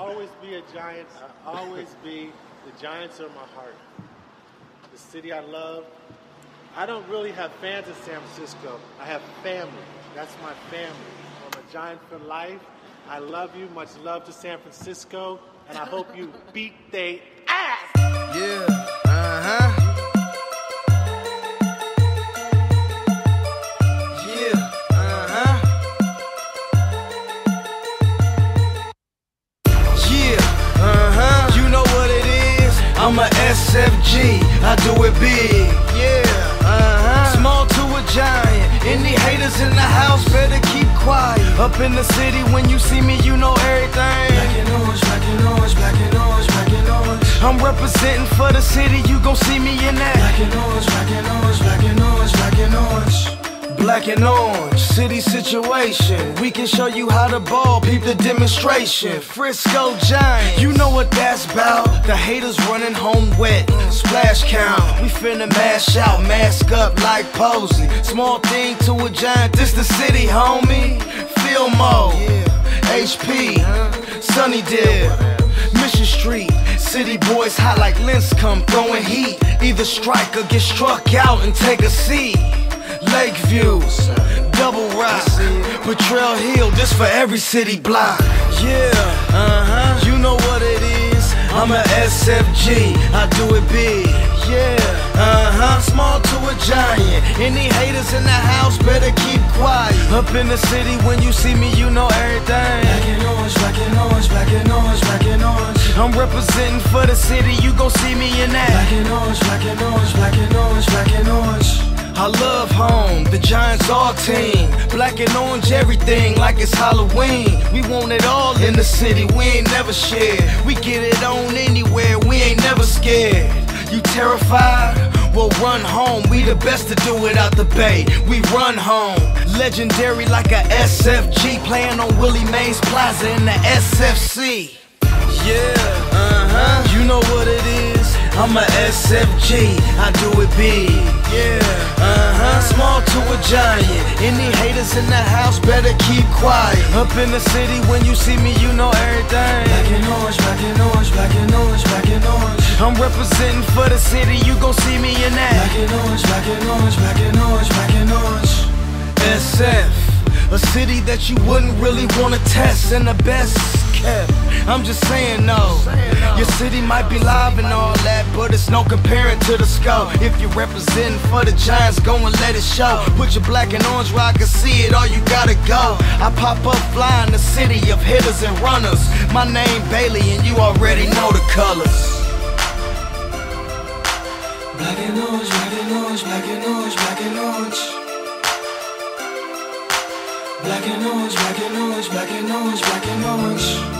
always be a Giants. I'll always be. The Giants are my heart. The city I love. I don't really have fans in San Francisco. I have family. That's my family. I'm a Giant for life. I love you. Much love to San Francisco. And I hope you beat they ass. Yeah, uh-huh. I'm a SFG, I do it big, yeah, small to a giant. Any haters in the house better keep quiet. Up in the city, when you see me, you know everything. Black and orange, black and orange, black and orange, black and orange. I'm representing for the city, you gon' see me in that. Black and orange, black and orange, black and orange, black and orange. Black and orange, city situation. We can show you how to ball, peep the demonstration. Frisco Giants, you know what that's about. The haters running home wet, splash count. We finna mash out, mask up like Posey. Small thing to a giant, this the city, homie. Fillmore, HP, Sunnydale, Mission Street. City boys hot like Linscomb, throwing heat. Either strike or get struck out and take a seat. Lakeview, Double Rock, Potrero Hill, this for every city block. Yeah, you know what it is. I'm a SFG, I do it big. Yeah, small to a giant. Any haters in the house better keep quiet. Up in the city, when you see me, you know everything. Black and orange, black and orange, black and orange, black and orange. I'm representing for the city, you gon' see me in that. Black and orange, black and orange, black and orange, black and orange. I love home, the Giants all team. Black and orange everything like it's Halloween. We want it all in the city, we ain't never shared. We get it on anywhere, we ain't never scared. You terrified? Well, run home, we the best to do it out the Bay. We run home, legendary like a SFG. Playing on Willie Mays Plaza in the SFC. Yeah, you know what it is. I'm a SFG, I do it big. Yeah, small to a giant. Any haters in the house better keep quiet. Up in the city, when you see me, you know everything. Black and orange, black and orange, black and orange, black and orange. I'm representing for the city, you gon' see me in that. Black and orange, black and orange, black and orange, black and orange. SF, a city that you wouldn't really wanna test, and the best kept. I'm just saying no. Your city might be live and all that, but it's no comparing to the scope. If you're representing for the Giants, go and let it show. Put your black and orange where I can see it, all you gotta go. I pop up flying the city of hitters and runners. My name Bailey and you already know the colors. Black and orange, black and orange, black and orange, black and orange. Black and orange, black and orange, black and orange, black and orange.